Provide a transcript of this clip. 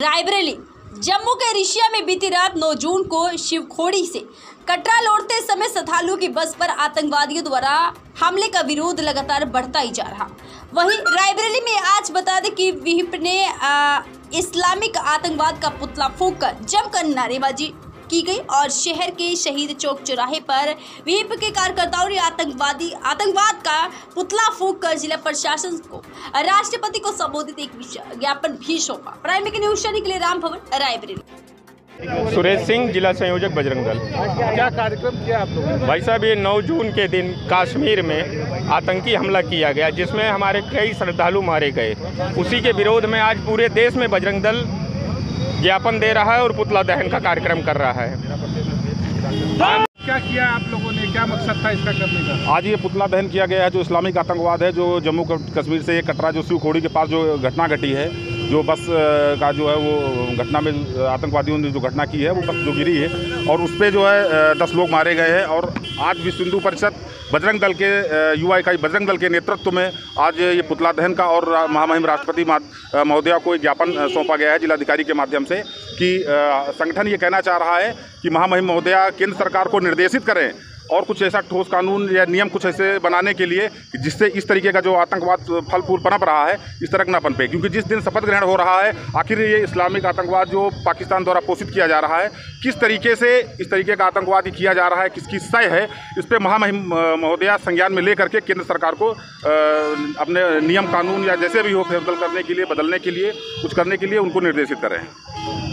रायबरेली जम्मू के रिशिया में बीती रात 9 जून को शिवखोड़ी से कटरा लौटते समय श्रद्धालुओं की बस पर आतंकवादियों द्वारा हमले का विरोध लगातार बढ़ता ही जा रहा। वहीं रायबरेली में आज बता दें कि विहिप ने इस्लामिक आतंकवाद का पुतला फूंककर जमकर नारेबाजी की गई और शहर के शहीद चौक चौराहे पर विहिप के कार्यकर्ताओं ने आतंकवाद का पुतला फूंककर जिला प्रशासन को राष्ट्रपति को संबोधित एक ज्ञापन भी सौंपा। प्राइम न्यूज के लिए राम भवन रायबरेली। सुरेश सिंह, जिला संयोजक बजरंग दल। क्या कार्यक्रम किया आप लोगों? भाई साहब, ये 9 जून के दिन कश्मीर में आतंकी हमला किया गया जिसमें हमारे कई श्रद्धालु मारे गए। उसी के विरोध में आज पूरे देश में बजरंग दल ज्ञापन दे रहा है और पुतला दहन का कार्यक्रम कर रहा है। क्या किया आप लोगों ने, क्या मकसद था इसका करने का? आज ये पुतला दहन किया गया है जो इस्लामिक आतंकवाद है, जो जम्मू कश्मीर से कटरा जो शिवखोड़ी के पास जो घटना घटी है, जो बस का जो है वो घटना में आतंकवादियों ने जो घटना की है वो बस जो गिरी है और उस पर जो है 10 लोग मारे गए हैं। और आज विश्व हिंदू परिषद बजरंग दल के युवा इकाई बजरंग दल के नेतृत्व में आज ये पुतला दहन का और महामहिम राष्ट्रपति महोदया को एक ज्ञापन सौंपा गया है जिलाधिकारी के माध्यम से कि संगठन ये कहना चाह रहा है कि महामहिम महोदया केंद्र सरकार को निर्देशित करें और कुछ ऐसा ठोस कानून या नियम कुछ ऐसे बनाने के लिए जिससे इस तरीके का जो आतंकवाद फल फूल पनप रहा है इस तरह ना पनपे। क्योंकि जिस दिन शपथ ग्रहण हो रहा है, आखिर ये इस्लामिक आतंकवाद जो पाकिस्तान द्वारा पोषित किया जा रहा है, किस तरीके से इस तरीके का आतंकवाद किया जा रहा है, किसकी सय है, इस पर महामहिम महोदया संज्ञान में ले करके केंद्र सरकार को अपने नियम कानून या जैसे भी हो फेरबदल करने के लिए, बदलने के लिए, कुछ करने के लिए उनको निर्देशित कर रहे हैं।